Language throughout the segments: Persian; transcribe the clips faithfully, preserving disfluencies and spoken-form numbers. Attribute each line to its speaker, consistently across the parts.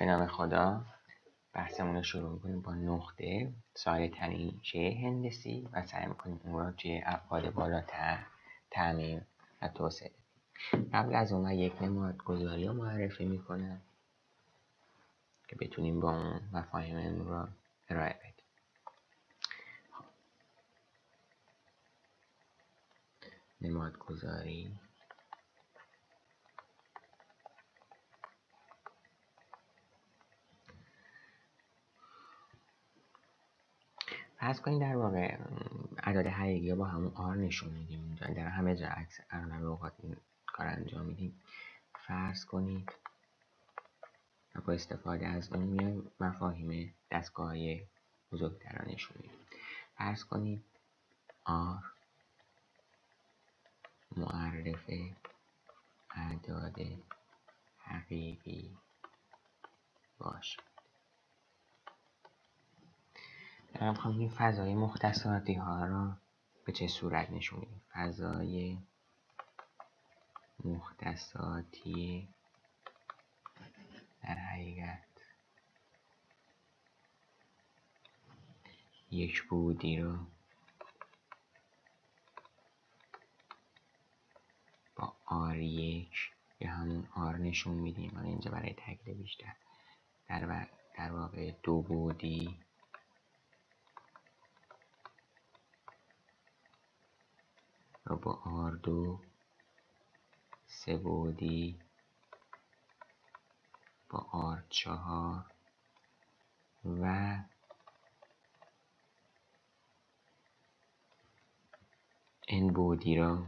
Speaker 1: به نام خدا. بحثمون رو شروع میکنیم با نقطه ساده ترین شیء هندسی و سعی میکنیم اون رو توی ابعاد بالاتر تعمیم و توسعه. قبل از اون من یک نمادگذاری رو معرفی میکنم که بتونیم با اون مفاهیم رو ارائه بدیم. نمادگذاری فرض کنید در واقع اعداد حقیقی رو با همون آر نشون میدیم. در همه جا عکس اغلب اوقات این کار انجام میدیم. فرض کنید و با استفاده از اون میایم مفاهیم دستگاهی بزرگتر رو نشون میدیم. فرض کنید آر معرف اعداد حقیقی باشه. دارم میخوام این فضای مختصاتی ها را به چه صورت نشون میدیم. فضای مختصاتی در حقیقت یک بودی رو با آر یک یا همون آر نشون میدیم. من اینجا برای تاکید بیشتر در, در واقع دو بودی رو با آر دو، سه بودی با آر چهار و این بودی رو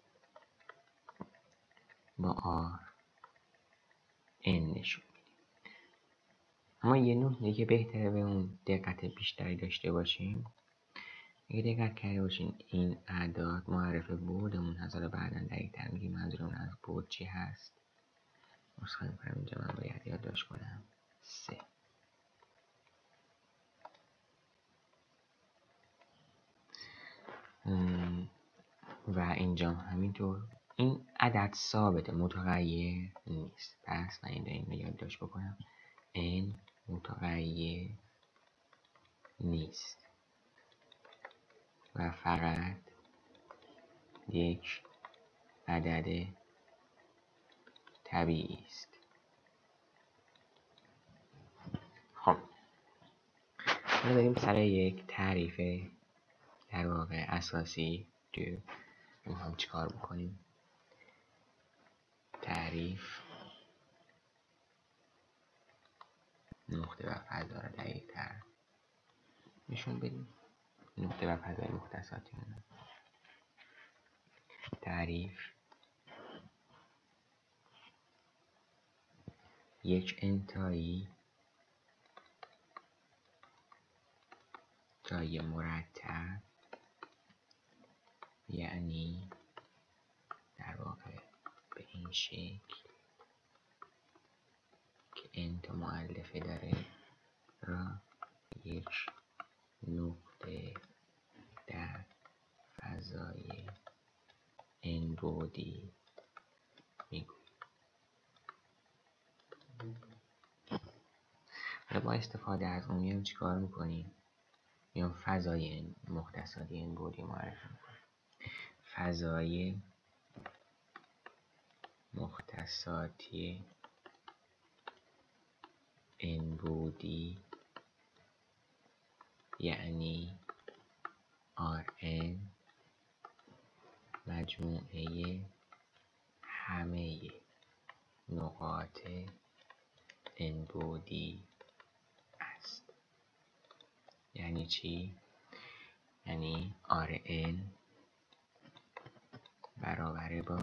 Speaker 1: با آر ان نشون میدیم. اما یه نکته که بهتره به اون دقت بیشتری داشته باشیم، اگه دقت کرده باشین این اعداد معرف بودمون هست. حالا بعدا دقیق‌تر میگیم منظورمون از بود چی هست. مصخصه میکنم اینجا من باید یادداشت کنم سه. و اینجا همینطور این عدد ثابت متغیر نیست. پس من این رو یادداشت بکنم n متغیر نیست و فقط یک عدد طبیعی است. خب حالا بریم سر یک تعریف در واقع اساسی که میخوام چیکار بکنیم. تعریف نقطه و فضا رو دقیق تر نشون بدیم. نقطه و فضای مختصاتی مونه. تعریف یک انتایی جای مرتب، یعنی در واقع به این شکل که انت مؤلفه داره را یک نقطه در فضای ان بودی میگوییم. حالا با استفاده از اون میام چیکار میکنیم؟ میام فضای ان مختصاتی ان بودی معرفی میکنیم. فضای مختصاتی ان بودی یعنی آر ان مجموعه همه نقاط ان بودی است. یعنی چی؟ یعنی آر ان برابر با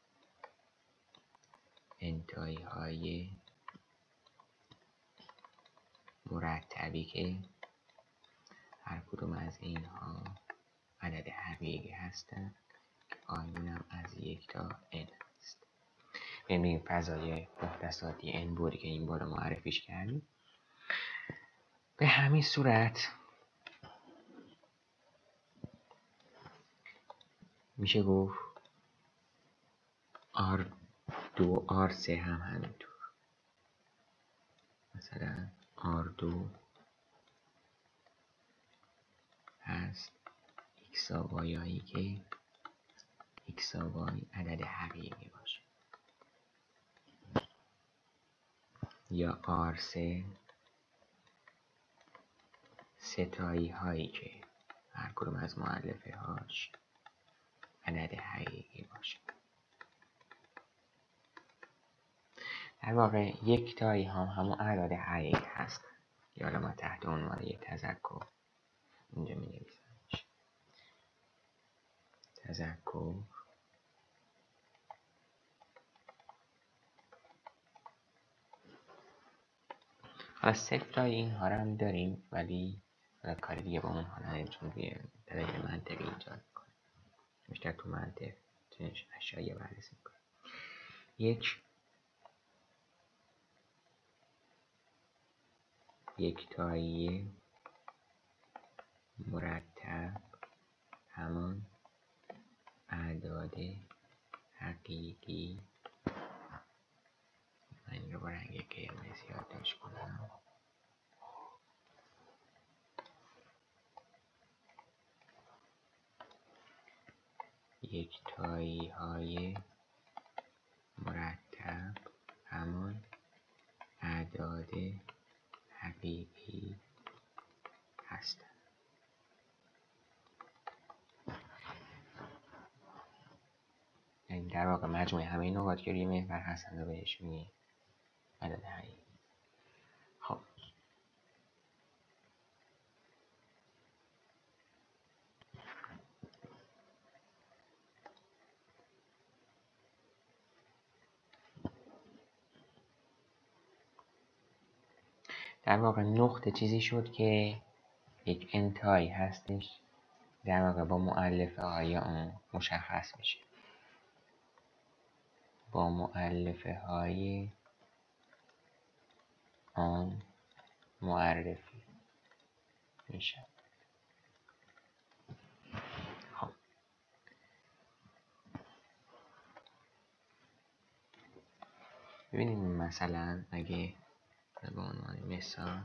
Speaker 1: انتهایی های مرتبی که هر کدوم از اینها عدد حقیقی هستند که آیونم از یک تا n است. ببینیم فضای مختصاتی n بودی که این بار معرفیش کردیم. به همین صورت میشه گفت آر دو آر سه هم همینطور. مثلا آر دو هست x و y که x و y عدد حقیقی باشه، یا آر سه ستایی هایی که هر کدوم از مؤلفه هاش عدد حقیقی باشه. در واقع یک تایی هم همون اعداد حقیقی هست، یا حالا ما تحت عنوان یک تذکر اینجا می نویسمش. تذکر حالا صفر تایی این ها رو هم داریم، ولی حالا کاری دیگه با اون ها نداریم چون روی دلیل منطقی ایجاد میکنه، بیشتر تو منطق چنش اشیاء بررسی میکنه. یک یک تایی مرتب همان اعداد حقیقی، من این رو با رنگ قرمز یادداشت کنم، یک تایی های مرتب همان اعداد حقیقی هستند. یعنی در واقع مجموعه همه نقاط که روی محور هستند رو بهش میگیم عدد حقیقی. خب در واقع نقطه چیزی شد که یک انتهایی هستش، در واقع با مؤلفه های اون مشخص میشه، با مؤلفه های آن معرفی میشه. خب ببینیم مثلا اگه به عنوان مثال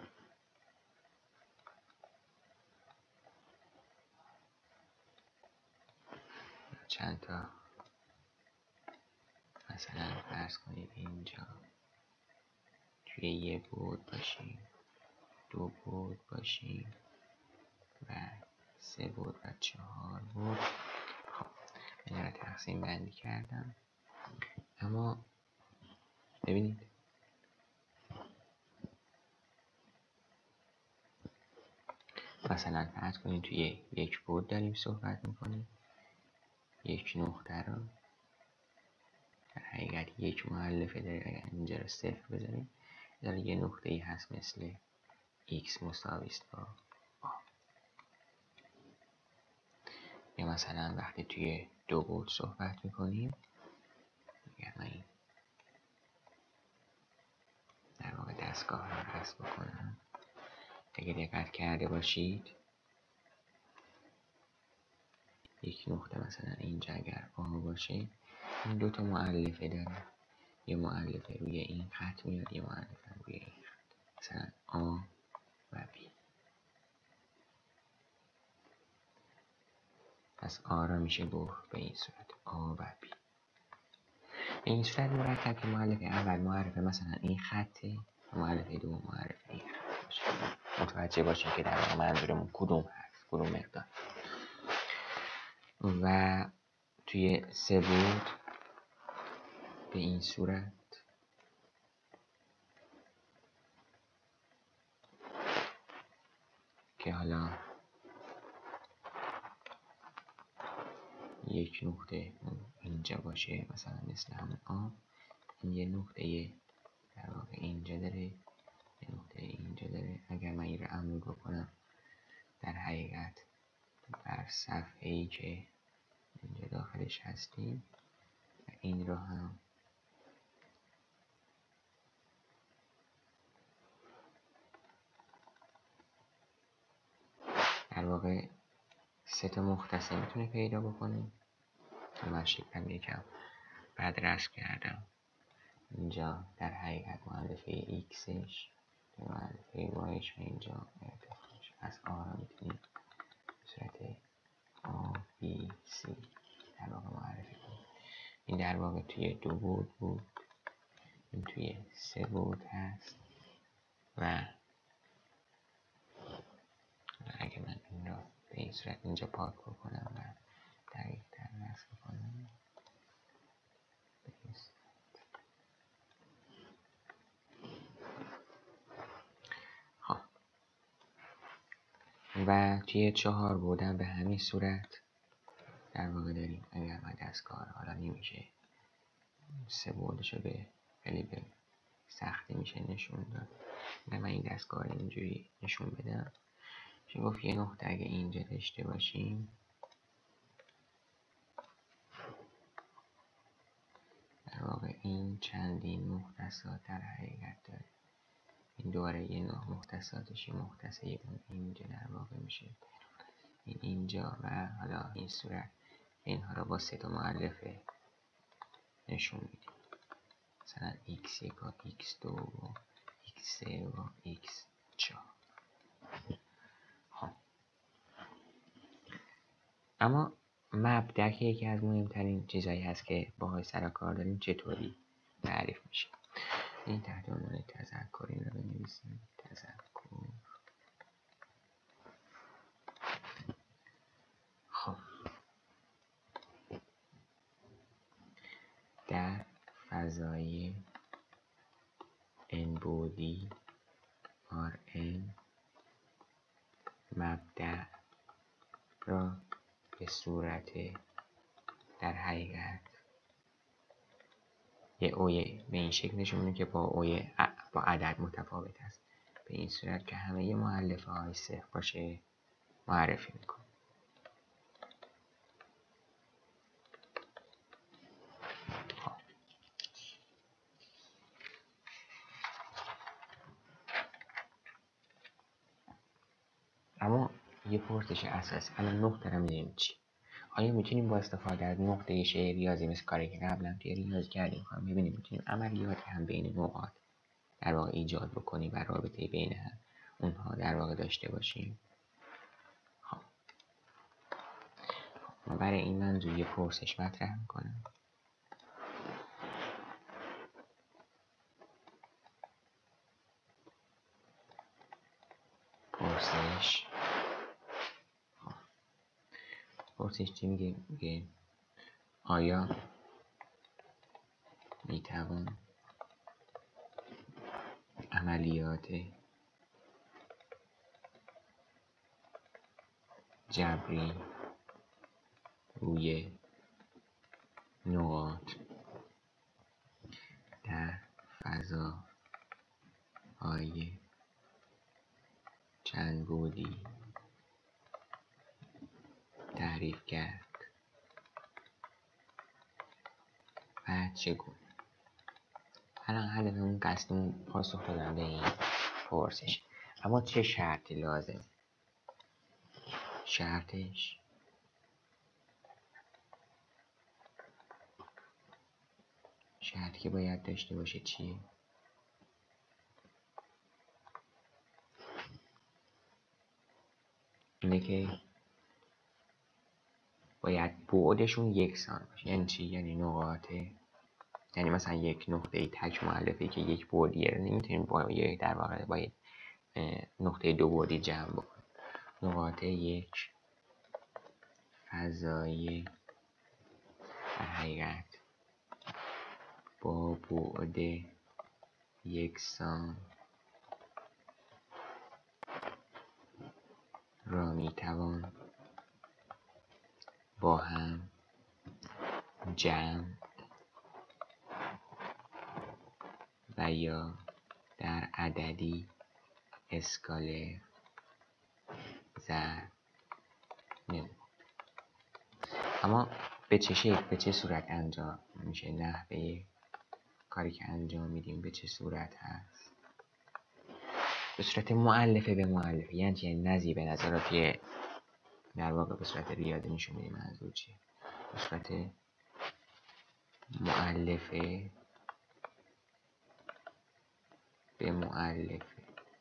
Speaker 1: چند تا مثلا فرض کنید اینجا توی یه بود باشیم، دو بود باشیم و سه بود و چهار بود. خب این رو تقسیم بندی کردم، اما ببینید مثلا فرض کنید توی یک بود داریم صحبت میکنیم، یک نقطه رو در حقیقت یک مؤلفه داره، اگر اینجا رو صفر بذاریم داره یه نقطه ای هست مثل x مساوی است با آ. یا مثلا وقتی توی دو بود صحبت میکنیم، اگر من این در واقع دستگاه رو حذف بکنم، اگه دقت کرده باشید یک نقطه مثلا اینجا اگر آ باشه این دو تا مؤلفه داره، یه مؤلفه روی این خط میاد، یه مؤلفه روی این خط، مثلا آ و بی. پس آ را میشه گفت به این صورت آ و بی. به این صورت مرکب که مؤلفه اول معرفه مثلا این خطه، مؤلفه دوم معرفه این خط باشه. متوجه باشید که در واقع منظورمون کدوم هست، کدوم مقدار. و توی سه بود به این صورت که حالا یک نقطه اینجا باشه مثلا مثل همون آ، این یه نقطه در واقع اینجا داره، یه نقطه اینجا داره. اگر من این رو عمود بکنم در حقیقت بر صفحه ای که اینجا داخلش هستیم و این رو هم در واقع سه تا مختصر میتونه پیدا بکنیم. من شکلم یکم بد رسم کردم، اینجا در حقیقت مؤلفه ایکسش معرفه بایش و اینجا ارتفاعش از آ را میتونیم به صورت آ بی سی در واقع معرفی کنیم. این در واقع توی دو بود بود، این توی سه بود هست و اگه من این را به این صورت اینجا پاک بکنم و دقیق تر رسم کنم خب و توی چهار بودن به همین صورت در واقع داریم. اگر من دستگاه حالا نمیشه سه بودشو به خیلی به سختی میشه نشون داد، و من این دستگاه رو اینجوری نشون بدم چه گفت یه نقطه اگه اینجا داشته باشیم در واقع این چندین مختصات در حقیقت داره. این دوباره یه نوع مختصاتش یه مختصه اینجا در واقع میشه این اینجا و حالا این صورت اینها را با سه تا مؤلفه نشون میدیم، مثلا ایکس یک و ایکس دو و ایکس سه و ایکس چهار. خب اما مبدأ که یکی از مهمترین چیزهایی هست که باهاش سر کار داریم چطوری تعریف میشه. این تحت عنوان تذکر این رو بنویسیم. تذکر. خب در فضای n بعدی آر ان مبدأ را به صورت در حقیقت یه اوی به این شکل نشون میدیم که با اوی با عدد متفاوت است، به این صورت که همه یه مؤلفه های صفر باشه معرفی میکنیم. اما یه پرسش اساسی الان نقطه رو میدونیم چی؟ آیا میتونیم با استفاده از نقطه شی ریاضی مثل کاری که قبلا توی ریاضی کردیم خواهم ببینیم میتونیم عملیاتی هم بین نقاط در واقع ایجاد بکنیم و رابطه بین هم اونها در واقع داشته باشیم؟ خب ما برای این منظور یه پرسش مطرح میکنم. پرسش پرسش چی میگه؟ میگه آیا میتوان عملیات جبری روی نقاط در فضاهای چند بعدی تعریف کرد و چگونه؟ الان هدفمون قصدمون پاسخ دادن به این پرسش، اما چه شرطی لازم؟ شرطش شرطی که باید داشته باشه چیه؟ اینه که باید بعدشون یکسان باشه. یعنی چی؟ یعنی نقاط، یعنی مثلا یک نقطه تک مؤلفه‌ای که یک بعدیه رو نمیتونیم با یک در واقع با نقطه دو بعدی جمع بکنیم. نقاط یک فضای در حقیقت با بعد یکسان را میتوان با هم جمع و یا در عددی اسکالر ضرب نمود. اما به چه شکل، به چه صورت انجام میشه؟ نحوه کاری که انجام میدیم به چه صورت هست؟ به صورت مؤلفه به مؤلفه. یعنی چه؟ نظیر به نظراتی در واقع به صورت ریاضی نشون میدیم. منظور چیه؟ به صورت مؤلفه به مؤلفه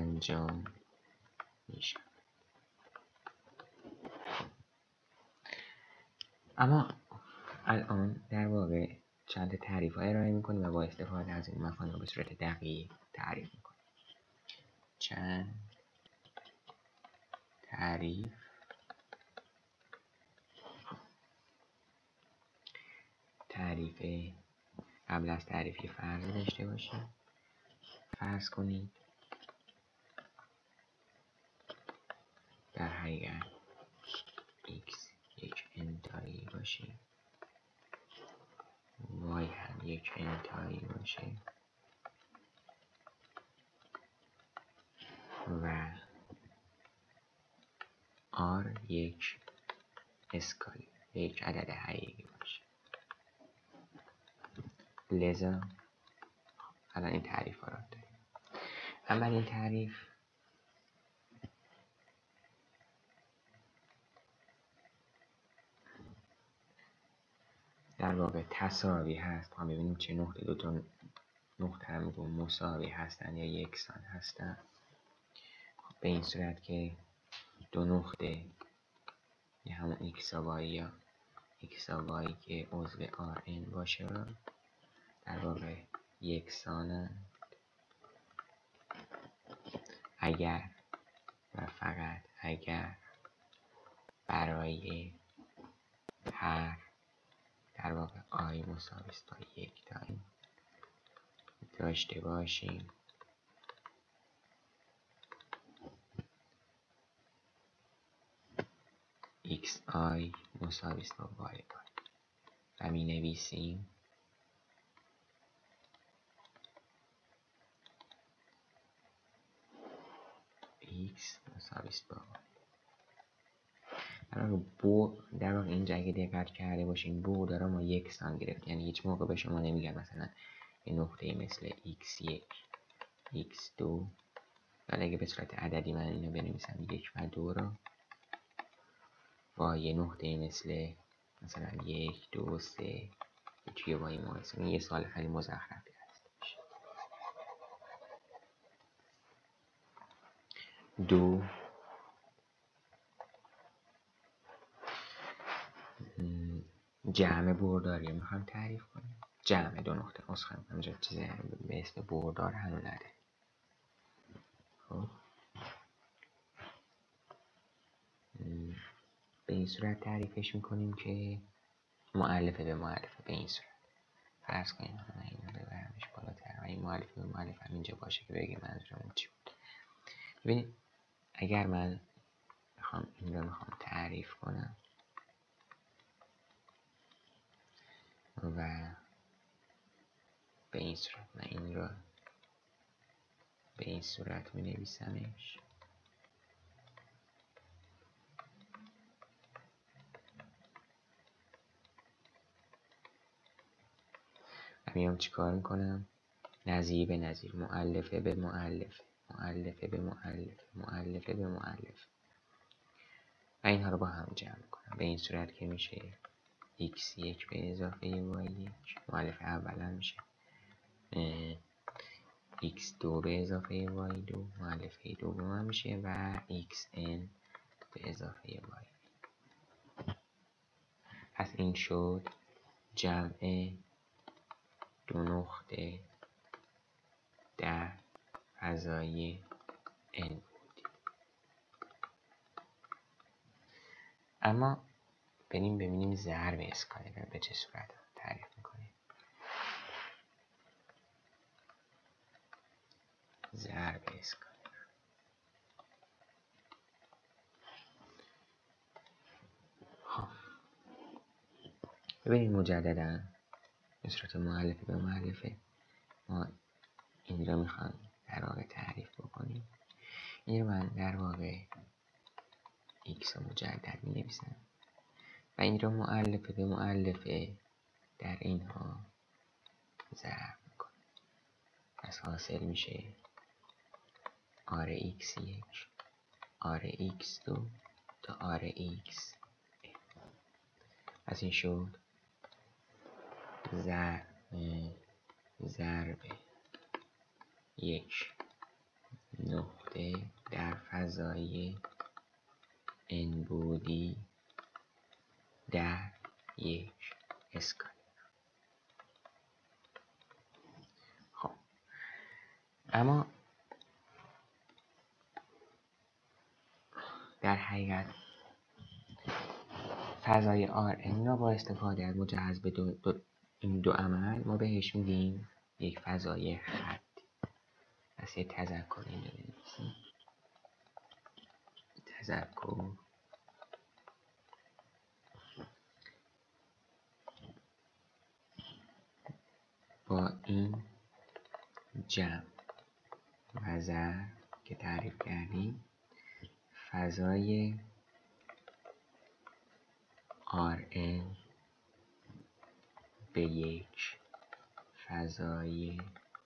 Speaker 1: انجام میشه. اما الان در واقع چند تعریف های ارائه میکنیم و با استفاده از این مفاهیم به صورت دقیق تعریف میکنیم. چند تعریف تعریف قبل از تعریفی فرض داشته باشیم. فرض کنید در حقیقت x یک انتایی باشه، y هم یک انتایی باشه و r یک اسکالی یک عدد حقیقی باشه. لذا الان این تعریف ها را داریم. اولین تعریف در واقع تساوی هست. ما ببینیم چه نقطه دو تا نقطه هم رو مساوی هستن یا یکسان هستن. به این صورت که دو نقطه یا همون x و y یا x و y که عضو Rn باشه را در واقع یکسانند اگر و فقط اگر برای هر در واقع i مساوی است با یک تا این داشته باشیم xi مساوی است با y و می نویسیم x مساوی است با y. در واقع بو در واقع اینجا اگه دقت کرده باشین بو داره ما یکسان گرفت، یعنی هیچ موقع به شما نمیگن مثلا یه نقطه مثل ایکس یک ایکس دو، ولی اگه به صورت عددی من اینو بنویسم یک و دو را با یه نقطه مثل مثلا یک دو سه توی با این مقایسه یه سوال خیلی مزخرفی هستش. دو جمع برداری میخوام تعریف کنیم. جمع دو نقطه اسخن همجا چیزی به اسم بردار هنو نده. خب به این صورت تعریفش میکنیم که مؤلفه به مؤلفه. به این صورت فرض کنیم من اینو ببرمش بالاتر و این مؤلفه به مؤلفه هم اینجا باشه که بگیم منظورم چی بود. ببینید اگر من میخوام این رو میخوام تعریف کنم و به این صورت من این رو به این صورت می نویسمش و میام چی کار میکنم؟ نظیر به نظیر، مؤلفه به مؤلفه، مؤلفه به مؤلفه، مؤلفه به مؤلفه و اینها رو با هم جمع میکنم. به این صورت که میشه ایکس یک به اضافه وای یک، مؤلفه اولا میشه ایکس دو به اضافه وای دو، مؤلفه دوم هم میشه و ایکس ان به اضافه وای. پس این شد جمع دو نقطه در فضای n بود. اما بریم ببینیم ضرب اسکالر به چه صورت تعریف میکنیم. ضرب اسکالر خب ببینید مجددا به صورت مؤلفه به مؤلفه ما این رو میخوام در واقع تعریف بکنیم. این رو من در واقع x رو مجدد می نویسم و این رو مؤلفه به مؤلفه در اینها ضرب میکنم. پس حاصل میشه آر ایکس یک آر ایکس دو تا آر ایکس. پس این شد ضرب ضرب یک نقطه نقطه در فضای n بعدی در یک اسکالر. خب اما در حقیقت فضای آر ان را با استفاده از مجهز به دو, دو این دو عمل ما بهش میگیم یک فضای خطی. پس یه تذکر اینجا بنویسیم. تذکر با این جمع و ضرب که تعریف کردیم فضای آر ان به یک فضای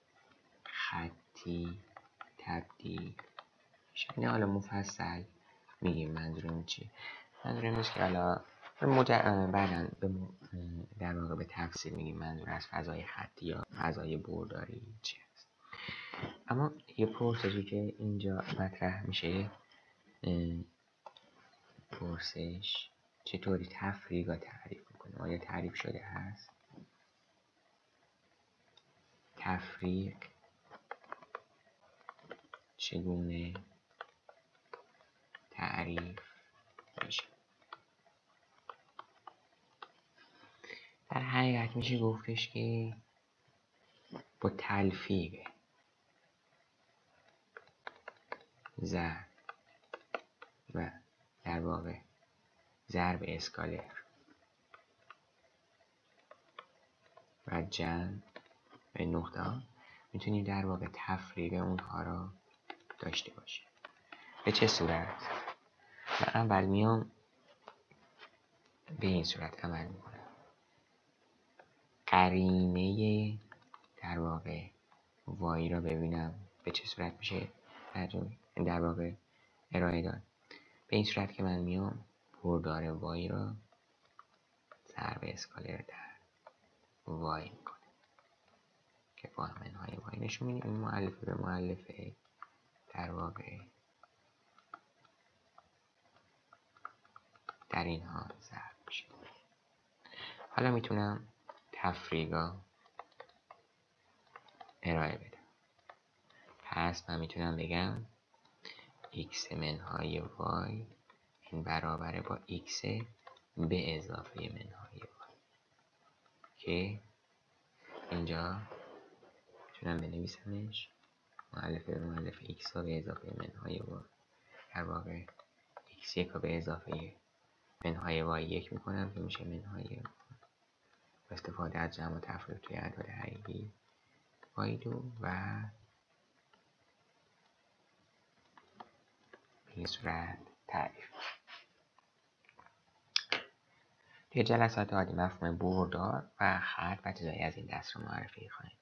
Speaker 1: خطی تبدیل میشه. این حالا مفصل میگیم منظورم چی. منظورم اینه که حالا بعدا در واقع به تفصیل میگیم منظور از فضای خطی یا فضای برداری چی هست. اما یه پرسشی که اینجا مطرح میشه، پرسش چطوری تفریق را تعریف میکنه؟ آیا تعریف شده هست؟ تفریق چگونه تعریف میشه؟ در حقیقت میشه گفتش که با تلفیق ضرب و در واقع ضرب اسکالر و جمع به نقطه ها میتونیم در واقع تفریق اونها را داشته باشیم. به چه صورت؟ من اول میام به این صورت عمل میکنم. قرینه در واقع وای را ببینم به چه صورت میشه در واقع ارائه داد. به این صورت که من میام بردار وای را ضرب اسکالر در وای میکنه که با منهای وای نشون میدیم. این مؤلفه به مؤلفه در واقع در این حال ضرب میشه. حالا میتونم تفریقا ارائه بدم. پس من میتونم بگم x منهای y این برابره با x به اضافه منهای y که اینجا میتونم بنویسمش مؤلفه به مؤلفه x ها به اضافه منهای y در واقع x یک به اضافه منهای y یک میکنم که میشه منهای با استفاده از جمع و تفریق توی اعداد حقیقی y دو و به این صورت تعریف. توی جلسات آتی مفهوم بردار و خط و چیزایی از این دست رو معرفی خواهیم.